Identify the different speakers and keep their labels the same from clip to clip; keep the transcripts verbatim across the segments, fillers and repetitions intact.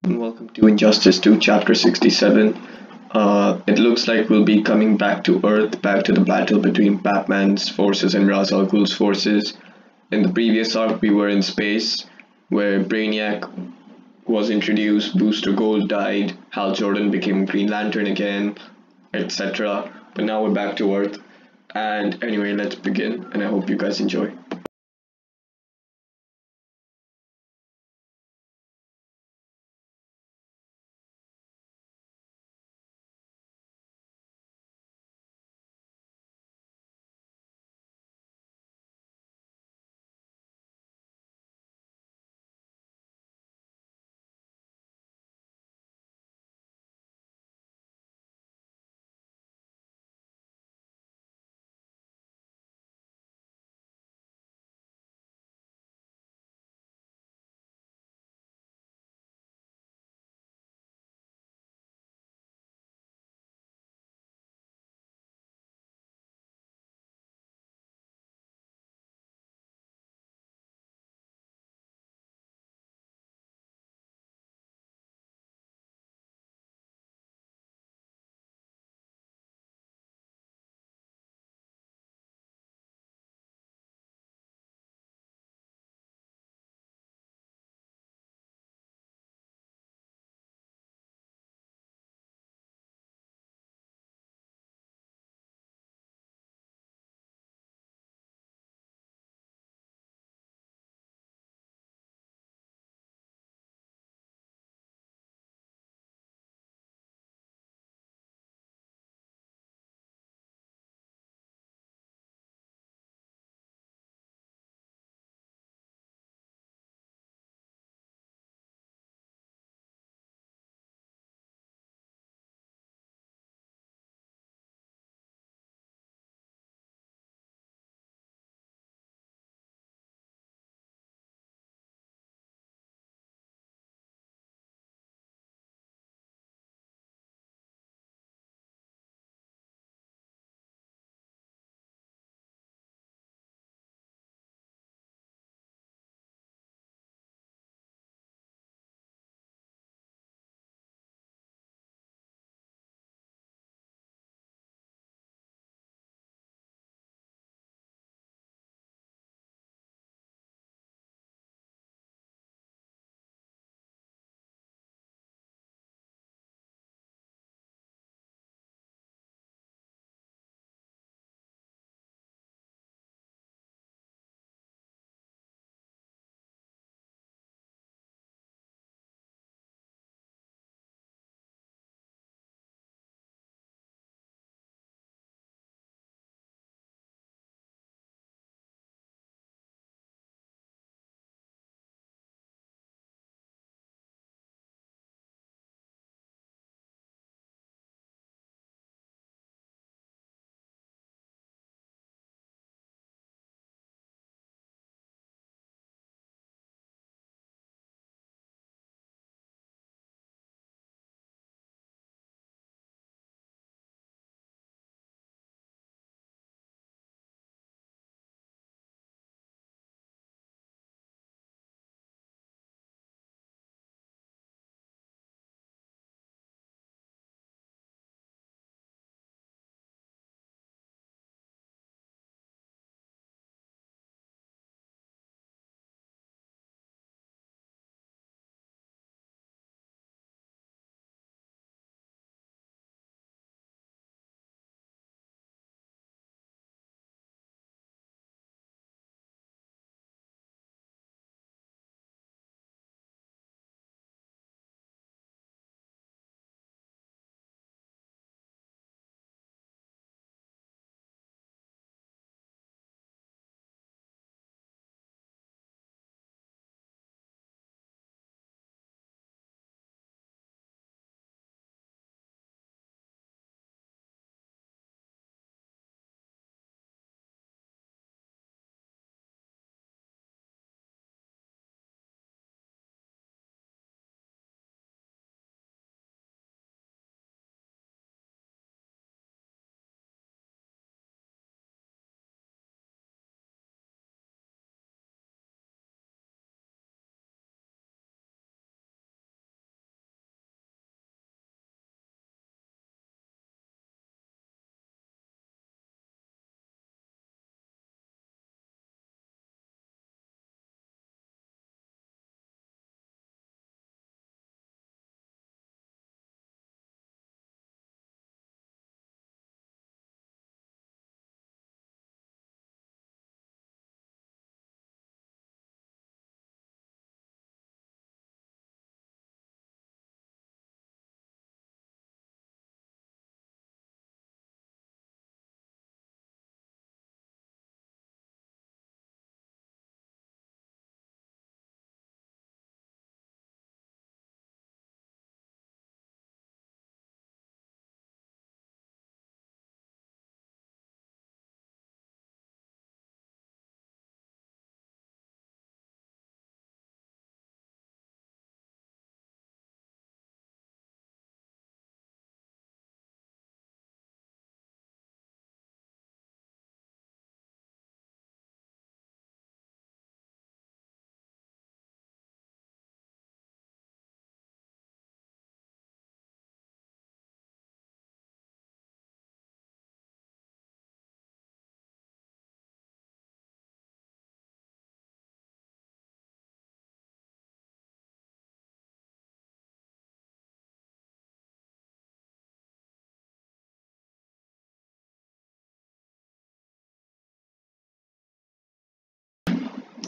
Speaker 1: and welcome to Injustice two, Chapter sixty-seven. Uh, it looks like we'll be coming back to Earth, back to the battle between Batman's forces and Ra's al Ghul's forces. In the previous arc, we were in space, where Brainiac was introduced, Booster Gold died, Hal Jordan became Green Lantern again, et cetera. But now we're back to Earth. And anyway, let's begin, and I hope you guys enjoy.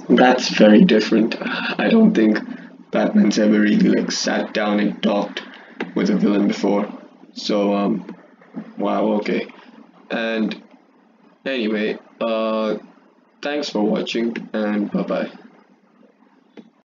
Speaker 1: That's very different. I don't think Batman's ever really like sat down and talked with a villain before. So um, wow, okay. And anyway, uh, thanks for watching and bye bye.